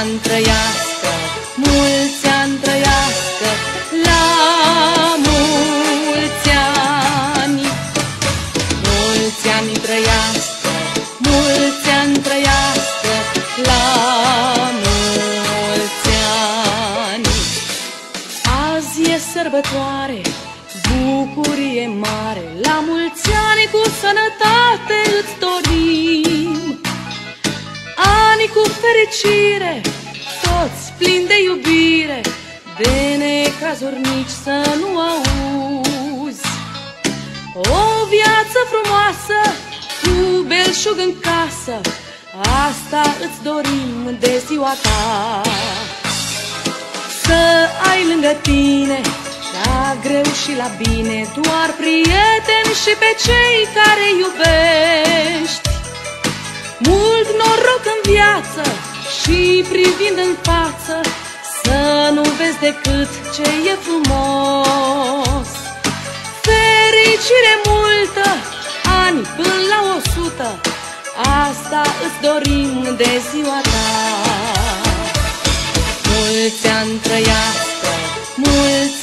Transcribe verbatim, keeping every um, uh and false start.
ani trăiască, mulți ani trăiască, la mulți ani. Mulți ani trăiască, mulți ani trăiască, la mulți ani. Azi e sărbătoare, bucurie mare, la mulți ani cu sănătate îți dorim. Ani cu fericire, toți plini de iubire, de necazuri nici să nu auzi. O viață frumoasă, cu belșug în casă, asta îți dorim de ziua ta. Să ai lângă tine, la greu și la bine, doar prieteni și pe cei care iubești. Mult noroc în viață și privind în față, să nu vezi decât ce e frumos. Fericire multă, ani până la o sută, asta îți dorim de ziua ta. Mulți ani trăiască, mulți